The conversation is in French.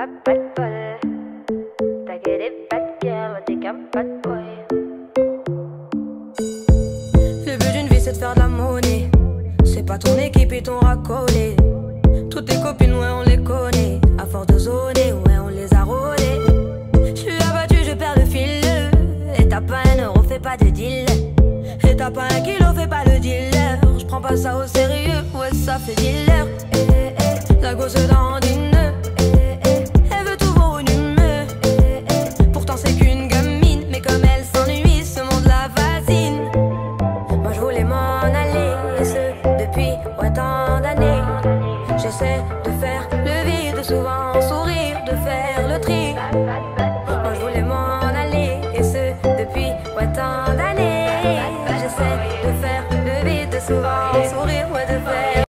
pas de bol. T'as que des bad girls, t'es qu'un bad boy. Le but d'une vie c'est de faire de la monnaie. C'est pas ton équipe et ton racolé. Toutes tes copines, ouais, on les connaît. À force de zoner, ouais, on les a rôlées. J'suis abattu, je perds le fil. Et t'as pas un euro, fais pas de deal. Et t'as pas un kilo, fais pas le dealer. J'prends pas ça au sérieux, ouais, ça fait dealer. La gosse dandine. Elle veut tout volume. Pourtant c'est qu'une gamine. Mais comme elle s'ennuie, ce monde la fascine. Moi je voulais m'en aller, et ce depuis ouais, tant d'années. J'essaie de faire le vide, souvent sourire, de faire le tri.